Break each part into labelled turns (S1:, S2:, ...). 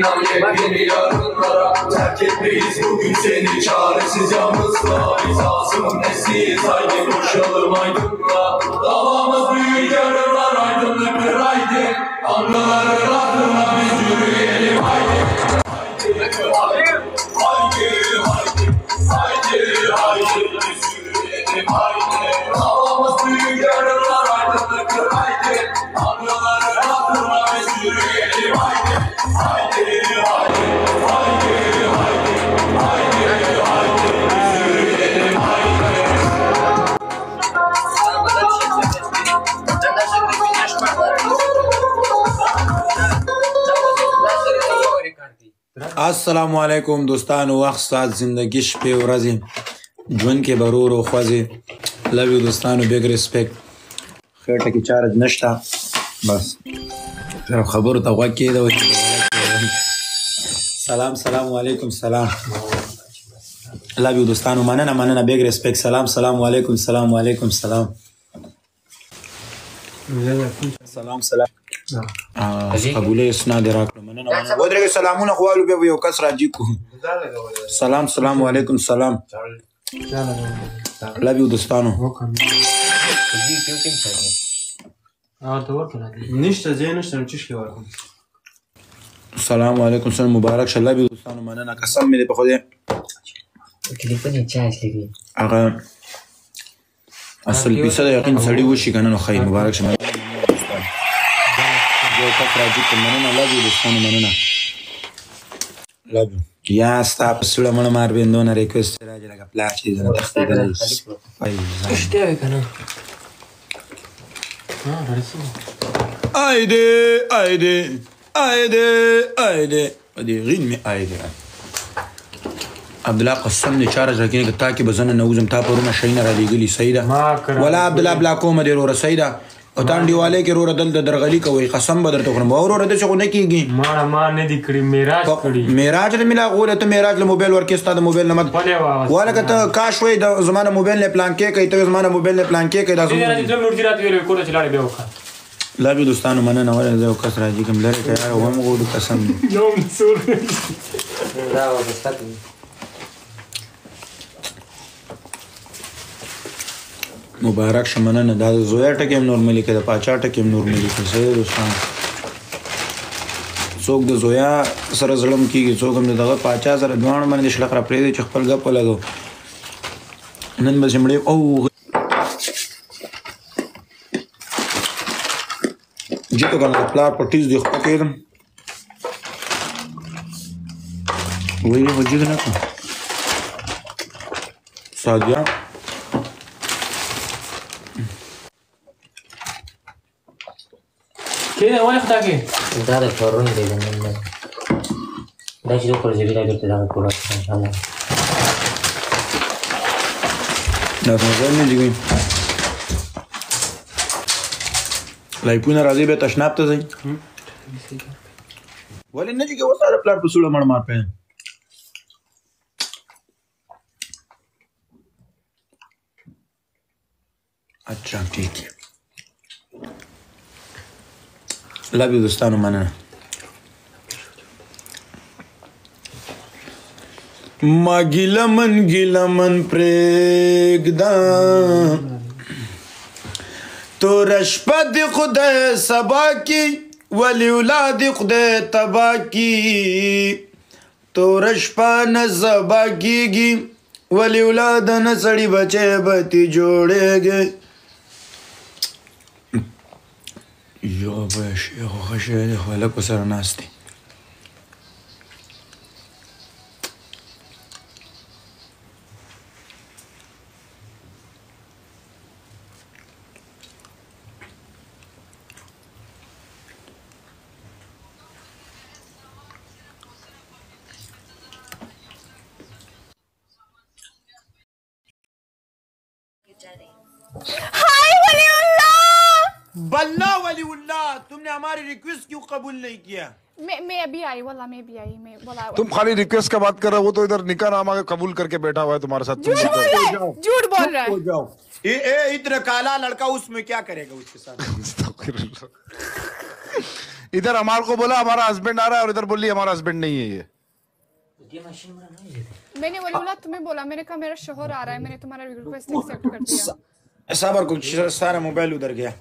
S1: inan yepyeni yarınlara. Terk etmeyiz bugün seni çaresiz yalnızla. Biz ağzının nesiyiz haydi koşalım aydınla. Davamız büyük yarınlar aydınlık bir haydi. Tanrıların adına biz yürüyelim haydi. Haydi biz yürüyelim haydi. Davamız büyük yarınlar aydınlık bir haydi. Tanrıların adına biz yürüyelim haydi. Haydi biz yürüyelim haydi.
S2: السلام علیکم دوستانو، وخت ساعت زندگی شپې ورځې ژوند کې برور او خوځې لو یو دوستانو، بیگ ریسپیکټ. خېټه کې چارج نشته، بس خبرو ته غوږ کېږده. سلام سلام علیکم. سلام لو یو دوستانو، مننه بیگ ریسپیکټ. سلام علیکم. سلام علیکم. سلام قبوله اسنا دې راکړه. مننه ودرېږه. سلامونه خوالو بیا به یو کس راجي کو. سلام علیکم. سلام لو یو دوستانو. سلام علیکم. سلام مبارک شه لو یو دوستانو. مننه قسم مې دې په خدای هغه اصل پیسه د یقین سړي وشي که نه نو ښایي. مبارک شه یو کس راجي کو. مننه لو یو دوستانو. مننه لو یا ستا په سوړه مړه مار بندونه ریکوست راځي لکه پلار چې زه نه تښتېدلی رښتیا وې که نه. آیدې آیدې آیدې آیدې په دې غین مې آیدې عبدالله قسم دې چارج راکړي که تا کې به زه نه نوځم. تا پرونه شیونه رالیږلي صحیح ده ولا عبدالله بلاکومه دې وروره صحیح ده. او تا انډیوالۍ کې وروره دلته درغلي کوئ. قسم به درته وخورم وروره داسې خو نه کېږي. معراج دې مې لا غولې ته معراج له موبایل ورکې ستا د موبایل نه ولکه ته کاش وایي د زما نه موبایل نه پلان کې کوي. ته زما نه موبایل نه پلان کې کوي. لا بي دوستانو مننه ولې زه یو کس راځي کوم لرې که یاره وم غولو قسم مبارک شه. مننه. دا د زویا ټکي هم نورملي که د پاچا ټکي هم نورملي که. صحیح دوستان، څوک د زویا سره زړه کېږي، څوک هم د دغه پاچا سره دواړو باندې شلق را پرېږدي چې خپل ګپ ولګو. نن به چې مړې او جیته که نه د پلار په ټیز دې خپه کېدم ویې خو جید نه کړم سادیا
S3: ¿Qué? ¿Cuál es aquí?
S4: Da de chorrón de veneno. Da chido por el vida que te da el culo.
S2: دا څنګه نه دی لایپونه راځي به تشناب ته ځي ولې نه دي کې وساره پلار په سوړه مړ مار په. اچھا ٹھیک ہے لو یو دوستانو. مننه. ما ګیلمن پرېږدم توره شپه د خدای سبا کی ولی اولاد خدای تبا کی. توره شپه نه سبا کیږي ولی اولاد نه سړي بچی به تې جوړېږي. یو به شیخ ښه شی دی خو هلک ورسره ناست دی. बल्ला वलीउल्लाह, तुमने हमारी request क्यों कबूल नहीं किया?
S5: मैं अभी आई, वल्लाह मैं अभी आई, मैं बोला
S6: तुम खाली रिक्वेस्ट का बात कर रहे हो, वो तो इधर निकाह नामा कबूल करके बैठा हुआ है तुम्हारे साथ।
S5: झूठ बोल रहा है, झूठ बोल रहा है।
S2: हो जाओ। इतना काला लड़का उसमें क्या करेगा उसके साथ?
S6: इधर हमारे को बोला हमारा हस्बैंड आ रहा है और इधर बोली हमारा हस्बैंड नहीं है ये।
S5: मैंने बोला तुम्हें बोला, मैंने कहा मेरा शोहर आ रहा है, मैंने तुम्हारा रिक्वेस्ट एक्सेप्ट कर दिया।
S2: सबर कुछ सारा मोबाइल उधर गया।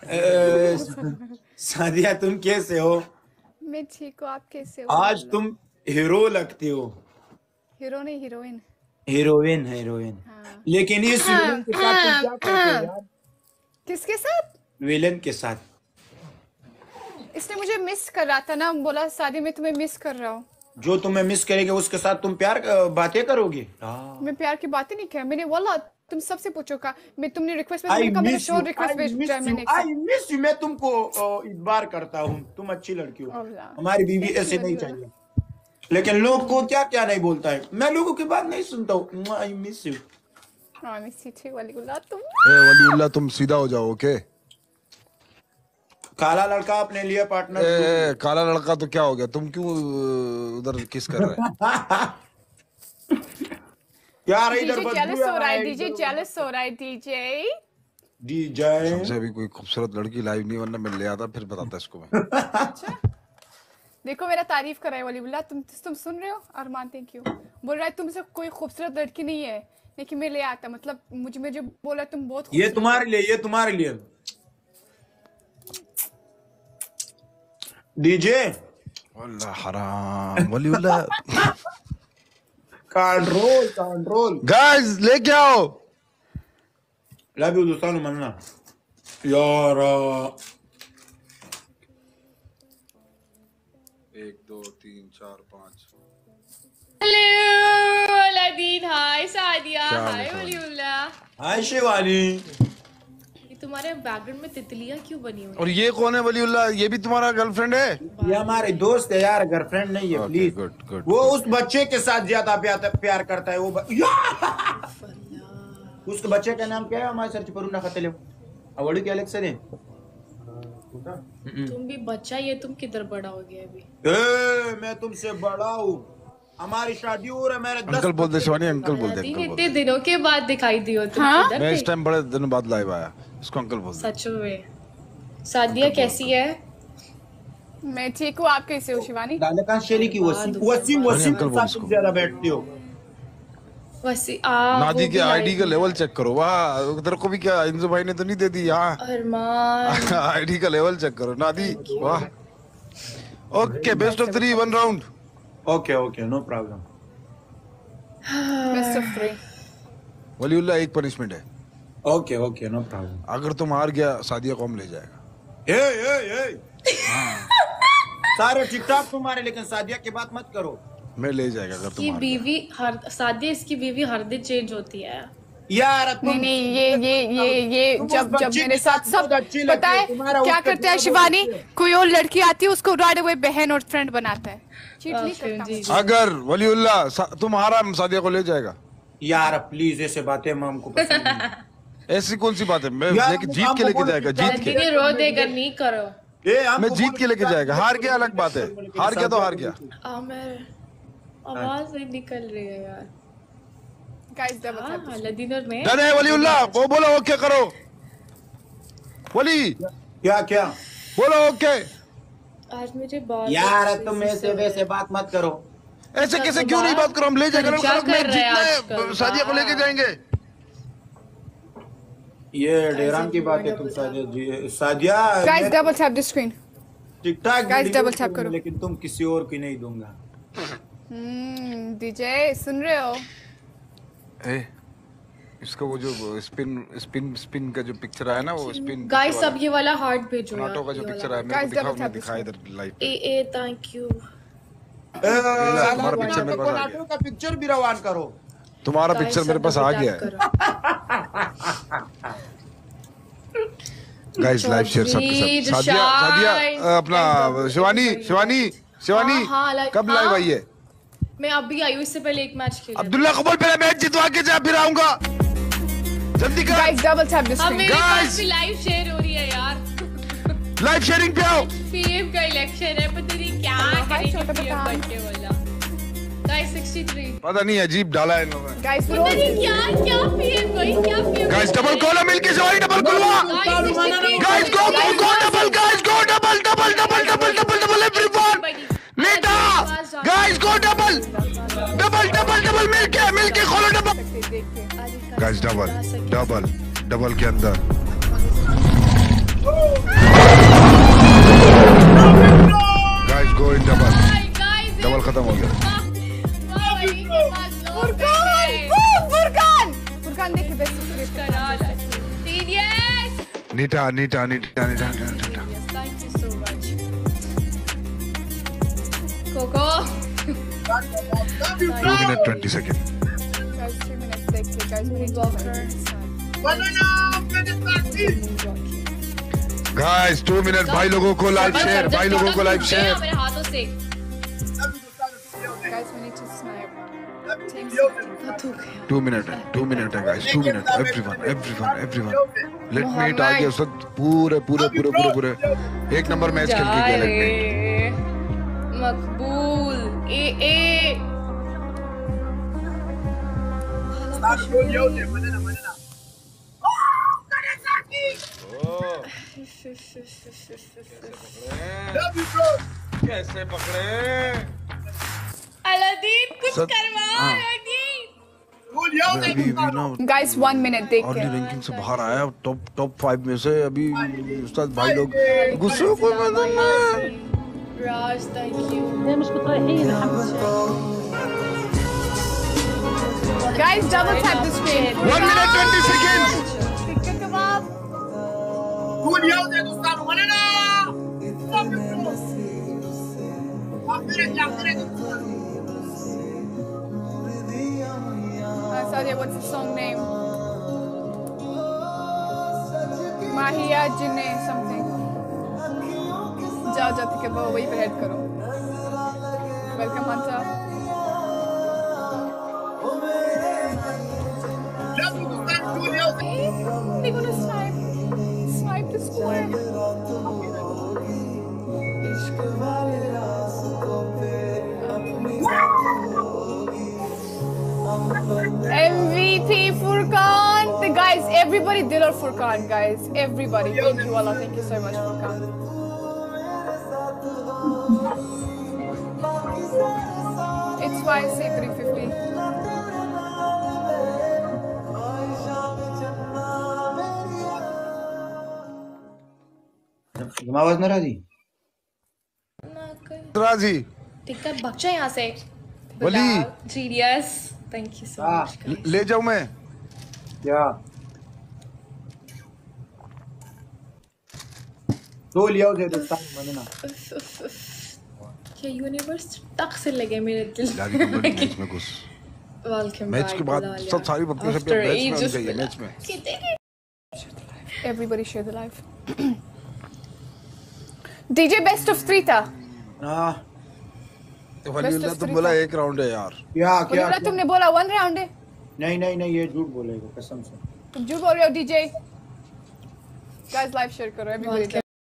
S2: सादिया तुम कैसे हो?
S5: मैं ठीक हूँ, आप कैसे हो?
S2: आज तुम हीरो लगती हो।
S5: हीरो नहीं, हीरोइन।
S2: हीरोइन हाँ। लेकिन इस विलन के साथ तुम क्या करते हो यार?
S5: किसके साथ?
S2: विलन के साथ।
S5: इसने मुझे मिस कर रहा था ना, बोला शादी में तुम्हें मिस कर रहा हूँ।
S2: जो तुम्हें मिस करेगी उसके साथ तुम प्यार बातें करोगी?
S5: मैं प्यार की बातें नहीं किया, मैंने बोला तुम सबसे पूछो का, मैं तुमने रिक्वेस्ट भेजा, मेरा शोर रिक्वेस्ट भेजा मैंने।
S2: आई मिस यू, मैं तुमको इतबार करता हूँ, तुम अच्छी लड़की हो, हमारी बीवी ऐसे नहीं चाहिए। लेकिन लोग को क्या क्या नहीं बोलता है, मैं लोगों की बात नहीं सुनता हूँ। I miss you.
S6: वलीउल्लाह तुम सीधा हो जाओ, ओके?
S2: काला लड़का अपने लिए पार्टनर।
S6: काला लड़का तो क्या हो गया? तुम क्यों उधर किस कर रहे हैं?
S2: यार इधर
S5: जेलस हो रहा है, डीजे जेलस हो रहा है, डीजे।
S6: हमसे अभी कोई खूबसूरत लड़की लाइव नहीं, वरना मैं ले आता फिर बताता इसको मैं।
S5: अच्छा देखो मेरा तारीफ कर रहा है वलीउल्लाह, तुम सुन रहे हो? अरमान थैंक यू बोल रहा है तुमसे कोई खूबसूरत लड़की नहीं है, लेकिन मैं ले आता, मतलब मुझे बोला तुम बहुत
S2: ये तुम्हारे लिए, ये तुम्हारे लिए। डीजे
S6: अल्लाह हराम वलीउल्लाह।
S2: कंट्रोल
S6: गाइस लेके आओ।
S2: लव यू दोस्तों, मन्ना यार।
S6: 1 2 3 4 5।
S5: Hello Aladin, hi Sadia, hi Waliullah,
S2: hi Shivani.
S5: तुम्हारे बैकग्राउंड में तितलियां क्यों बनी हुई?
S6: और ये कौन है वलीउल्लाह? ये भी तुम्हारा गर्लफ्रेंड है?
S2: ये हमारे दोस्त है यार, गर्लफ्रेंड नहीं है। Please
S6: good.
S2: वो उस बच्चे के साथ ज्यादा प्यार करता है वो उसके बच्चे का नाम क्या है? हमारे सर पर ना खतले अवड़ी के अलेक्स ने।
S5: तुम भी बच्चा, ये तुम किधर बड़ा हो गया अभी?
S2: मैं तुमसे बड़ा हूँ, हमारी शादी हो रहा है, मेरे 10
S6: अंकल बोल दे शिवानी, अंकल बोल दे।
S5: इतने दिनों के बाद दिखाई दियो तुम।
S6: मैं इस टाइम बड़े दिनों बाद लाइव आया, इसको अंकल बोल दे।
S5: सच में। सादिया कैसी है? मैं ठीक हूँ, आप कैसे हो शिवानी?
S2: दालकान शेरी की वसीम के साथ तुम ज्यादा बैठती हो।
S6: नादी के आईडी का लेवल चेक करो। वाह, तेरे को भी क्या इंजो भाई ने तो नहीं दे दी?
S5: अरमान
S6: आईडी का लेवल चेक करो नादी। वाह, okay, best of 3 1 round.
S2: Okay no problem.
S5: Best of 3।
S6: Waliullah एक पनिशमेंट है।
S2: Okay no problem.
S6: अगर तुम हार गया सादिया को हम ले जाएगा।
S2: सारे ठीक-ठाक तुम्हारे, लेकिन सादिया की बात मत करो।
S6: मैं ले जाएगा अगर तुम हार
S5: बीवी सादिया, इसकी बीवी हर दिन चेंज होती है
S2: यार।
S5: नहीं ये जब मेरे साथ सब पता है क्या करते हैं शिवानी, कोई और लड़की आती है उसको राइट अवे बहन और फ्रेंड बनाता है। चीट नहीं करता।
S6: अगर वलीउल्लाह तुम हारा, सादिया को ले जाएगा।
S2: यार प्लीज ऐसे बातें हमको पसंद नहीं।
S6: ऐसी कौन सी बात है? मैं जीत के लेके जाएगा, जीत के।
S5: रो देगा, नहीं करो।
S6: मैं जीत के लेके जाएगा, हार गया अलग बात है, हार गया तो हार गया।
S5: आवाज नहीं निकल रही है यार। गाइस लदीनर में
S6: डन है वलीउल्लाह, वो बोलो ओके करो। वली
S2: क्या
S6: बोलो ओके।
S5: आज मुझे बात
S2: यार तुम ऐसे वैसे बात मत करो।
S6: ऐसे कैसे क्यों नहीं बात करो? हम ले जाएंगे, सादिया को लेके जाएंगे।
S2: ये डेराम की बात है। तुम Sadia
S5: guys double tap the screen.
S2: TikTok
S5: guys double tap करो।
S2: लेकिन तुम किसी और की नहीं दूंगा।
S5: डीजे सुन रहे हो?
S6: इसका वो जो स्पिन का जो पिक्चर आया ना, वो स्पिन।
S5: गाइस अब ये वाला हार्ट भेजो यार।
S6: नाटो का जो पिक्चर आया मेरे को दिखाओ, मैं दिखाया इधर लाइव पे।
S5: ए थैंक यू।
S6: तुम्हारा पिक्चर मेरे पास आ गया।
S2: नाटो का पिक्चर भी रवान करो।
S6: तुम्हारा पिक्चर मेरे पास आ गया है। गाइस लाइव शेयर सबके साथ। सादिया अपना शिवानी कब लाइव आई है?
S5: मैं अभी आई हूँ, इससे पहले एक मैच खेला।
S6: अब्दुल्ला को बोल पहले मैच जितवा के जा, फिर आऊंगा। जल्दी कर
S5: guys double tap the screen.
S6: मेरे पास
S5: भी लाइव शेयर हो रही है यार।
S6: लाइव शेयरिंग पे आओ।
S5: पीएम का इलेक्शन है, पता नहीं क्या करेंगे पीएम बनने वाला।
S3: Guys 63.
S6: पता नहीं अजीब डाला है इन लोगों ने।
S5: Guys,
S3: पता नहीं क्या पिए भाई क्या पिए।
S6: Guys डबल खोलो मिलके शिवानी डबल खोलो। Guys go double guys go double everyone. Neeta guys go double मिलके खोलो डबल। Guys double के अंदर। Guys go in double खत्म हो गया।
S5: फुरकान देखिए best
S6: Neeta
S3: Thank you so much. Coco.
S6: 2 minutes 20 seconds.
S5: Guys 3 minutes देखिए guys
S6: Guys 2 minutes भाई लोगों को लाइव शेयर
S3: मेरे हाथों से।
S5: guys we need to snipe
S6: 2 minutes है guys 2 minutes everyone let me hit आगे उस पूरे एक नंबर मैच खेल के गया let me
S3: मकबूल ए
S6: कैसे पकड़े
S3: अलादीन कुछ करवा अलादीन।
S5: guys 1 minute
S6: और
S5: देखिए
S6: रैंकिंग से बाहर आया टॉप 5 में से अभी उस्ताद भाई लोग गुस्से को
S3: Raj thank you.
S5: guys double tap the screen
S6: 1 minute 20 seconds
S5: tikka kebab Sadia, what's the song name? Mahiya Jinne something. जाओ टिक्का कबाब वही पे हेड करो। Welcome Hanta. They're gonna snipe the square. MVP Furkan. The guys, everybody did our Furkan, guys. Everybody. Thank you, Allah. Thank you so much, Furkan. It's why I say 350.
S2: आवाज ना राजी
S6: राजी
S3: टिक्का बच्चा यहाँ से
S6: Wali
S3: genius thank you so much.
S6: ले जाऊं मैं
S2: क्या दो लिया दे दोस्तान बनना
S3: क्या यूनिवर्स टक से लगे मेरे दिल
S6: मैच में घुस
S3: वेलकम
S6: मैच के बाद सब सारी बकरियां सब मैच में
S5: Everybody share the live. DJ best of 3 था।
S2: हां
S6: तो वलीउल्लाह तुम बोला एक राउंड है यार।
S5: क्या तुमने बोला 1 राउंड है?
S2: नहीं ये झूठ बोलेगा कसम से।
S5: तुम झूठ बोल रहे हो DJ। Guys live share करो everybody।